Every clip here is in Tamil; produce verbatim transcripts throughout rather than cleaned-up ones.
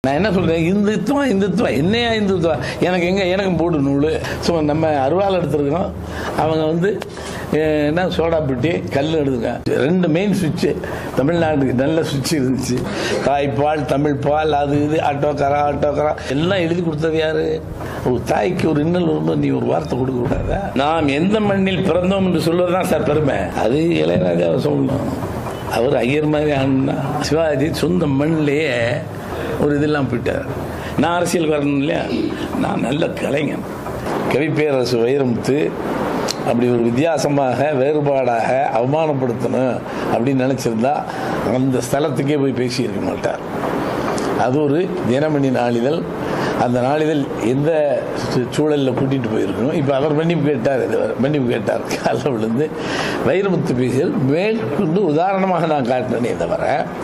நான் என்ன சொல்றேன், இந்துத்துவம் இந்துத்துவம் என்னையா இந்துத்துவம், எனக்கு எங்க எனக்கும் போடு நூல். ஸோ நம்ம அருவாள் எடுத்துருக்கிறோம், அவங்க வந்து என்ன சோடா பிட்டி கல் எடுத்துங்க. ரெண்டு மெயின் சுவிட்சு தமிழ்நாட்டுக்கு நல்ல சுவிட்ச் இருந்துச்சு. தாய்ப்பால், தமிழ் பால், அது இது ஆட்டோக்காரா ஆட்டோக்காரா எல்லாம் எழுதி கொடுத்தது யாரு? ஒரு தாய்க்கு ஒரு இன்னல் வரும்போது நீ ஒரு வார்த்தை கொடுக்க கூடாதா? நாம் எந்த மண்ணில் பிறந்தோம் என்று சொல்வதுதான் சார் பெருமை. அது இளையராஜாவை சொல்லணும். அவர் ஐயர் மாதிரி ஆனா சிவாஜி சொந்த மண்ணிலேயே ஒரு இதெல்லாம் போயிட்டார். நான் அரசியல் வரணும் இல்லையா, நான் நல்ல கலைஞன். கவிப்பேரரசு வைரமுத்து அப்படி ஒரு வித்தியாசமாக வேறுபாடாக அவமானப்படுத்தணும் அப்படின்னு நினைச்சிருந்தா அந்த ஸ்தலத்துக்கே போய் பேசியிருக்க மாட்டார். அது ஒரு தினமணி நாளிதழ். அந்த நாளிதழ் எந்த சூழலில் கூட்டிகிட்டு போயிருக்கணும். இப்போ அவர் மன்னிப்பு கேட்டார், மன்னிப்பு கேட்டார் காலில் விழுந்து. வைரமுத்து பேசியல் மேற்கொண்டு உதாரணமாக நான் காட்டினேனே தவிர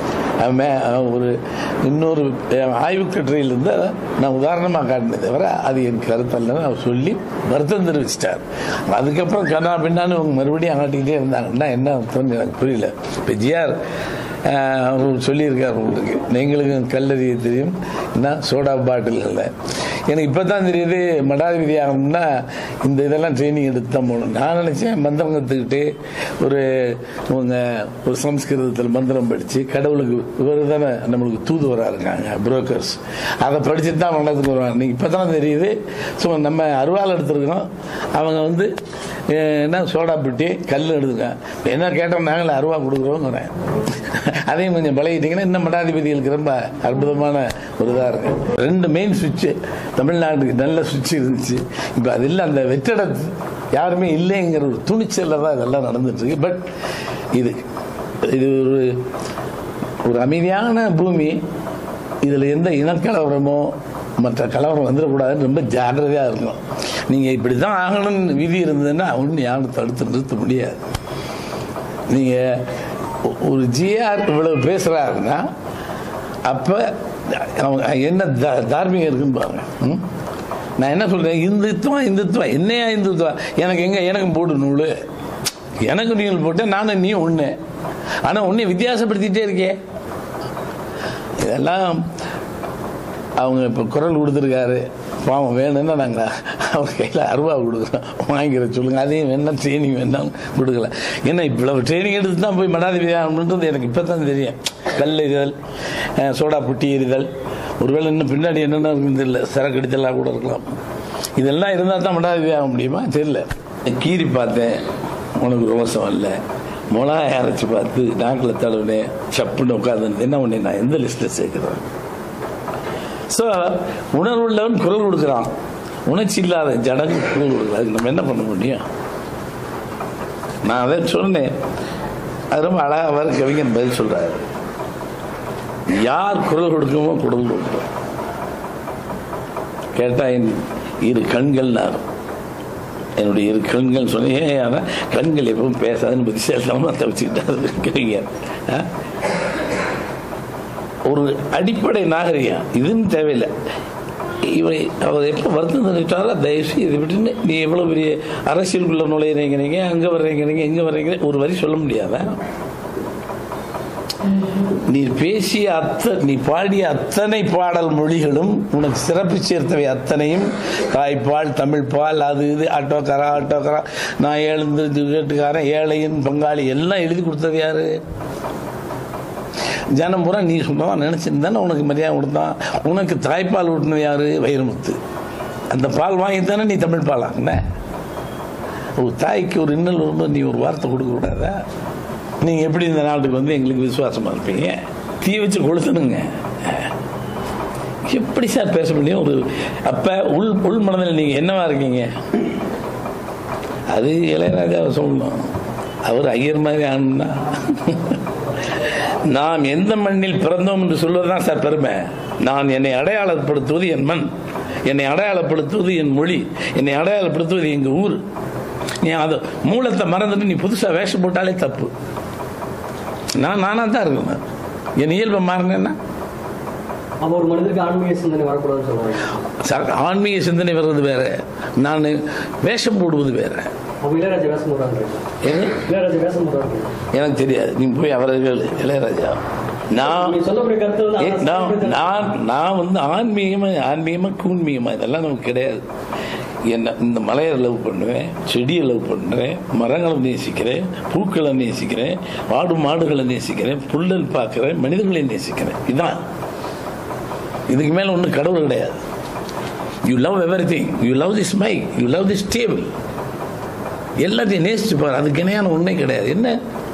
ஒரு இன்னொரு ஆய்வு கட்டுரையிலிருந்து நான் உதாரணமாக காட்டினே தவிர அது என் கருத்தல்லன்னு அவர் சொல்லி வருத்தம் தெரிவிச்சிட்டார். அதுக்கப்புறம் கண்ணா பின்னான்னு அவங்க மறுபடியும் ஆட்டிக்கிட்டே இருந்தாங்கன்னா என்ன அர்த்தம்னு எனக்கு புரியல. இப்போ ஜிஆர் சொல்லியிருக்கார் உங்களுக்கு, நீங்களுக்கும் கல்லறிய தெரியும் என்ன சோடா பாட்டில்களில். எனக்கு இப்போ தான் தெரியுது மடாதிபதி ஆகணும்னா இந்த இதெல்லாம் ட்ரைனிங் எடுத்து தான் போகணும். நான் நினச்சேன் மந்திரம் கற்றுக்கிட்டு ஒரு இவங்க ஒரு சம்ஸ்கிருதத்தில் மந்திரம் படித்து கடவுளுக்கு இவர் தானே நம்மளுக்கு தூதுவராக இருக்காங்க புரோக்கர்ஸ், அதை படிச்சுட்டு தான் மண்டலத்துக்கு வருவாங்க. நீங்கள் இப்போ தான் தெரியுது. ஸோ நம்ம அருவாள் எடுத்துருக்கிறோம், அவங்க வந்து என்ன சோடா பிட்டி கல் எடுத்துங்க. என்ன கேட்டோம், நாங்களே அருவா கொடுக்குறோங்கிறேன். அதையும் கொஞ்சம் பழகிட்டீங்கன்னா இன்னும் மடாதிபதிகளுக்கு ரொம்ப அற்புதமான ஒரு இதாக இருக்கு. ரெண்டு மெயின் சுவிட்சு தமிழ்நாட்டுக்கு நல்ல சுவிட்ச் இருந்துச்சு. இப்போ அது இல்லை, அந்த வெற்றிட யாருமே இல்லைங்கிற ஒரு துணிச்சலில் தான் இதெல்லாம் நடந்துட்டு இருக்கு. பட் இது இது ஒரு ஒரு அமைதியான பூமி. இதில் எந்த இனக்கலவரமோ மற்ற கலவரம் வந்துடக்கூடாதுன்னு ரொம்ப ஜாக்கிரதையாக இருக்கணும். நீங்கள் இப்படி தான் ஆகணும்னு விதி இருந்ததுன்னா ஒன்றும் யாரும் தடுத்து நிறுத்த முடியாது. நீங்கள் ஒரு ஜிஆர் இவ்வளவு பேசுகிறாருன்னா அப்போ அவங்க என்ன தார்மீகம் இருக்குன்னு பாருங்க. நான் என்ன சொல்கிறேன், இந்துத்துவம் இந்துத்துவம் என்னையா இந்துத்துவம், எனக்கு எங்கே எனக்கும் போடு நூல், எனக்கு நூல் போட்டேன் நானும் நீ ஒன்று. ஆனால் ஒன்று வித்தியாசப்படுத்திகிட்டே இருக்கே. இதெல்லாம் அவங்க இப்போ குரல் கொடுத்துருக்காரு, பாவம் வேணும்னா நாங்கள் அவங்க கையில் அருவா கொடுக்குறோம், வாங்கிக்கிற சொல்லுங்கள். அதையும் வேணால் ட்ரைனிங் வேணாம் கொடுக்கல. ஏன்னா இவ்வளவு ட்ரைனிங் எடுத்து தான் போய் மடாதிபதி ஆகணுன்றது எனக்கு இப்போ தான் தெரியும். கல் எறிதல், சோடா புட்டி எறிதல், ஒருவேளை இன்னும் பின்னாடி என்னென்ன இருக்குன்னு தெரியல, சரக்கு அடித்தலாம் கூட இருக்கலாம். இதெல்லாம் இருந்தால் தான் மடாதிபதி ஆக முடியுமா தெரியல. கீரி பார்த்தேன், உனக்கு ரோசம் இல்லை. மிளகாய் அரைச்சி பார்த்து நாக்கில் தடவுனேன், சப்புன்னு உட்காந்து என்ன ஒன்று நான் எந்த லிஸ்ட்டில் சேர்க்குறேன். ஸோ உணர்வுள்ளவன் குரல் கொடுக்குறான், உணர்ச்சி இல்லாத ஜடங்கு குரல் கொடுக்குறாங்க. நம்ம என்ன பண்ண முடியும்? நான் அதை சொன்னேன். அது ரொம்ப அழகாக கவிஞன் பதில் சொல்றாரு. யார் குரல் கொடுக்கமோ குரல் கொடுக்குறோம். கேட்டா என் இரு கண்கள் நான் என்னுடைய இரு கண்கள் சொன்னேன். ஏன் கண்கள் எப்பவும் பேசாதுன்னு பற்றி செல்லாமல் தவிச்சுக்கிட்டாரு கவிஞர். ஒரு அடிப்படை நாகரிகம் இதுன்னு தேவையில்லை. இவரை அவர் எப்போ வருத்தம் தெரிவித்தாரோ தயவுசெய்து இதை விட்டுன்னு நீ எவ்வளோ பெரிய அரசியலுக்குள்ள நுழையிறீங்கிறீங்க, அங்கே வர்றீங்கிறீங்க, இங்கே வர்றீங்க, ஒரு வரி சொல்ல முடியாத. நீ பேசிய அத்த நீ பாடிய அத்தனை பாடல் மொழிகளும் உனக்கு சிறப்பு சேர்த்தவை அத்தனையும் தாய்ப்பால், தமிழ் பால், அது இது ஆட்டோக்காரா ஆட்டோக்காரா நான் எழுந்து கேட்டுக்காரன், ஏழையின் பங்காளி எல்லாம் எழுதி கொடுத்தது யாரு? ஜனம் பூரா நீ சொன்னதான் நினைச்சிருந்தானே உனக்கு மரியாதை கொடுத்தான். உனக்கு தாய்ப்பால் ஊட்டினது யாரு? வைரமுத்து. அந்த பால் வாங்கித்தானே நீ தமிழ் பால் ஆகுன. ஒரு தாய்க்கு ஒரு இன்னல் வரும்போது நீ ஒரு வார்த்தை கொடுக்க கூடாதா? நீங்க எப்படி இந்த நாட்டுக்கு வந்து எங்களுக்கு விசுவாசமா இருப்பீங்க? தீ வச்சு கொளுத்தணுங்க. எப்படி சார் பேச முடியும்? ஒரு அப்ப உள் உள் மனதில் நீங்க என்னவா இருக்கீங்க? அது இளையராஜாவை சொல்லணும். அவர் ஐயர் மாதிரி ஆகணும்னா நாம் எந்த மண்ணில் பிறந்தோம் என்று சொல்வதுதான் சார் பெருமை. நான் என்னை அடையாளப்படுத்துவது என் மண், என்னை அடையாளப்படுத்துவது என் மொழி, என்னை அடையாளப்படுத்துவது எங்க ஊர். நீ அது மூலத்தை மறந்துட்டு நீ புதுசா வேஷம் போட்டாலே தப்பு. நான் நானா தான் இருக்கேன். என் இயல்பை மாறினேன்னா ஒரு மனிதருக்கு ஆன்மீக சிந்தனை வரக்கூடாதுன்னு சொல்லுவாங்க. ஆன்மீக சிந்தனை வர்றது வேற, நான் வேஷம் போடுவது வேற. எனக்கு தெரியாது. நீங்க போய் அவர்கள் இளையராஜா நான் நான் நான் வந்து ஆன்மீகமா ஆன்மீகமா கூன்மீகமா இதெல்லாம் நமக்கு கிடையாது. என்ன இந்த மலையை லவ் பண்ணுவேன், செடியை லவ் பண்ணுறேன், மரங்களை நேசிக்கிறேன், பூக்களை நேசிக்கிறேன், ஆடு மாடுகளை நேசிக்கிறேன், புல்லல் பார்க்குறேன், மனிதர்களை நேசிக்கிறேன். இதுதான். இதுக்கு மேலே ஒன்றும் கடவுள் கிடையாது. You love everything. You love this mike, you love this table, எல்லாத்தையும் நேசிச்சு பாரு. அதுக்கு இணையான ஒன்றே கிடையாது. என்ன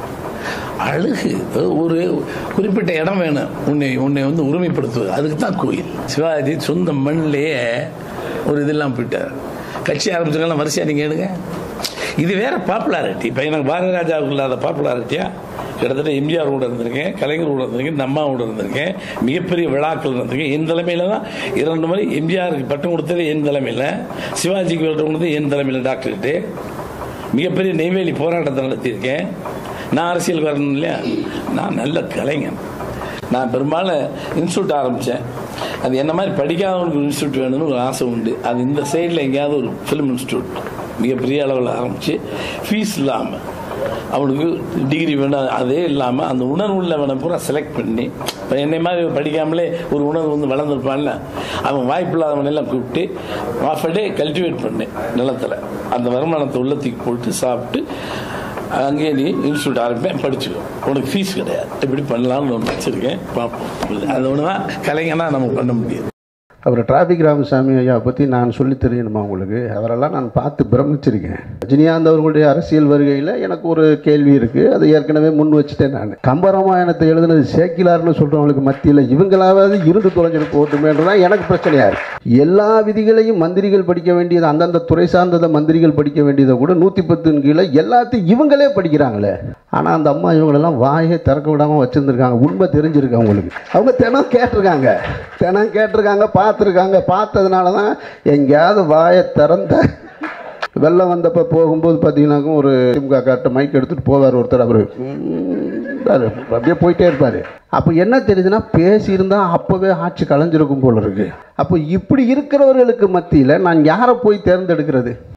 அழகு, ஒரு குறிப்பிட்ட இடம் வேணும் உன்னை உன்னை வந்து உரிமைப்படுத்துவது. அதுக்கு தான் கோயில். சிவாஜி சொந்த மண்ணிலேயே ஒரு இதெல்லாம் போயிட்டார். கட்சி ஆரம்பிச்சவங்களாம் வரிசையாக நீங்கள் எடுங்க. இது வேற பாப்புலாரிட்டி. இப்போ எனக்கு பாரத ராஜாவுக்கு இல்லாத பாப்புலாரிட்டியா? கிட்டத்தட்ட எம்ஜிஆர் கூட இருந்திருக்கேன், கலைஞர் கூட இருந்திருக்கேன், இந்த அம்மா கூட இருந்திருக்கேன், மிகப்பெரிய விழாக்கள் இருந்திருக்கேன். என் தலைமையில தான் இரண்டு முறை எம்ஜிஆருக்கு பட்டம் கொடுத்தது என் தலைமையில், சிவாஜிக்கு பட்டம் கொடுத்தது என் தலைமையில் டாக்டர்கிட்ட. மிகப்பெரிய நெய்வேலி போராட்டத்தை நடத்தியிருக்கேன். நான் அரசியலுக்கு வரணும் இல்லையா? நான் நல்ல கலைஞன். நான் பெரும்பாலும் இன்ஸ்டியூட் ஆரம்பித்தேன். அது என்ன மாதிரி படிக்காதவனுக்கு இன்ஸ்டியூட் வேணும்னு ஒரு ஆசை உண்டு. அது இந்த சைடில் எங்கேயாவது ஒரு ஃபிலிம் இன்ஸ்டியூட் மிகப்பெரிய அளவில் ஆரம்பித்து ஃபீஸ் இல்லாமல் அவனுக்கு டிகிரி வேணும், அதே இல்லாமல் அந்த உணர்வுள்ள அவனை பூரா செலக்ட் பண்ணி, இப்போ என்னை மாதிரி படிக்காமலே ஒரு உணர்வு வந்து வளர்ந்துருப்பான்ல, அவன் வாய்ப்பு இல்லாதவனெல்லாம் கூப்பிட்டு ஆஃப் அ டே கல்டிவேட் பண்ணேன் நிலத்தில். அந்த வருமானத்தை உள்ளத்துக்கு போட்டு சாப்பிட்டு அங்கேயே நீ இன்ஸ்டியூட் ஆரம்பிப்பேன், படிச்சுக்கோ, உனக்கு ஃபீஸ் கிடையாது, எப்படி பண்ணலாம்னு ஒன்று வச்சுருக்கேன், பார்ப்போம். அது ஒன்று தான் கலைஞனா நம்ம பண்ண முடியாது. அப்புறம் டிராஃபிக் ராமசாமி ஐயா பற்றி நான் சொல்லி தெரியணுமா உங்களுக்கு? அவரெல்லாம் நான் பார்த்து பிரமிச்சிருக்கேன். ரஜினிகாந்த் அவர்களுடைய அரசியல் வருகையில் எனக்கு ஒரு கேள்வி இருக்குது. அதை ஏற்கனவே முன் வச்சுட்டேன். நான் கம்பராமாயணத்தை எழுதுனது சேக்கிலார்னு சொல்கிறவங்களுக்கு மத்தியில் இவங்களாவது இருந்து தொலைஞ்சிட்டு போட்டுமேன்றதான் எனக்கு பிரச்சனையாக இருக்குது. எல்லா விதிகளையும் மந்திரிகள் படிக்க வேண்டியது, அந்தந்த துறை சார்ந்ததை மந்திரிகள் படிக்க வேண்டியதை கூட நூற்றி பத்தின் கீழே எல்லாத்தையும் இவங்களே படிக்கிறாங்களே. ஆனால் அந்த அம்மா இவங்களெல்லாம் வாயை திறக்க விடாமல் வச்சுருந்துருக்காங்க. உண்மை தெரிஞ்சிருக்கு அவங்களுக்கு. அவங்க தினம் கேட்டிருக்காங்க, தினம் கேட்டிருக்காங்க, பார்த்துருக்காங்க. பார்த்ததுனால தான் எங்கேயாவது வாயை திறந்த வெள்ளம் வந்தப்போ போகும்போது பார்த்தீங்கன்னாக்கும் ஒரு திமுக கார்ட்ட மைக் எடுத்துகிட்டு போவார் ஒருத்தர். அவர் அப்படியே போயிட்டே இருப்பார். அப்போ என்ன தெரியுதுன்னா, பேசியிருந்தால் அப்போவே ஆட்சி கலைஞ்சிருக்கும் போல இருக்குது. அப்போ இப்படி இருக்கிறவர்களுக்கு மத்தியில் நான் யாரை போய் தேர்ந்தெடுக்கிறது?